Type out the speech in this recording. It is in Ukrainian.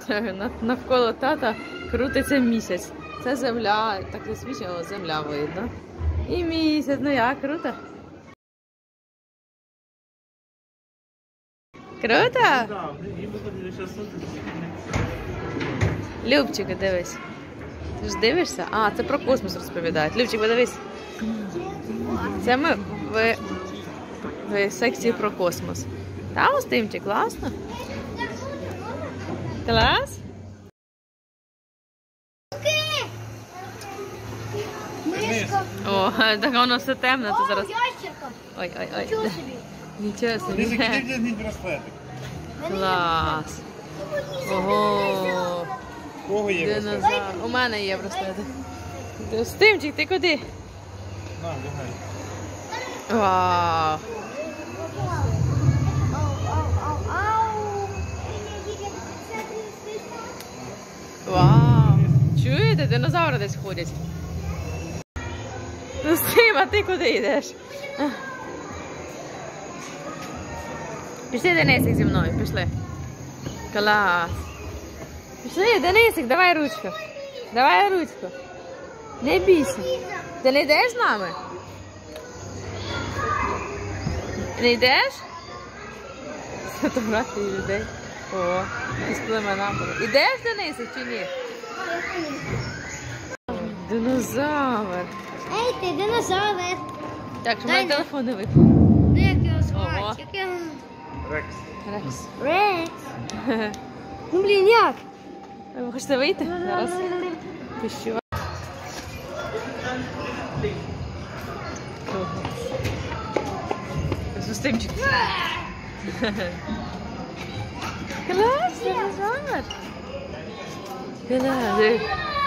навколо тата крутиться місяць. Це земля, так не смішно, земля видно. І місяць, ну як, круто? Круто? Любчик, дивись. Ти ж дивишся? А, це про космос розповідають. Любчик, подивись. Це ми в секції про космос. Там Устимчик, класно? Клас? Мишка. О, так воно все темно, то зараз... Ящерка. Ой. Нічого собі. Нічого собі. Дивіться, браслетик. Клас. Ого. Кого є браслетик? Динозавр. У мене є браслети. Устимчик, ти куди? На, лягай. Вау. Вау. Чуєте? Динозаври десь ходять. Ну, Стим, а ти куди йдеш? Пішли, Денисик, зі мною, пішли. Клас. Пішли, Денисик, давай ручку. Давай ручку. Не бійся. Ти не йдеш з нами? Не йдеш? Фотографії людей. О, із племенами. Ідеш, Денисик, чи ні? Динозавр. Ей, ти динозавр. Так, що в мене телефон не випав. Ну як його Ого. звати? Як його? Рекс. Рекс. Рекс. Ну блін, як? Ви хочете вийти? Зараз піщу. Устимчик. Клас, динозавр. Клас.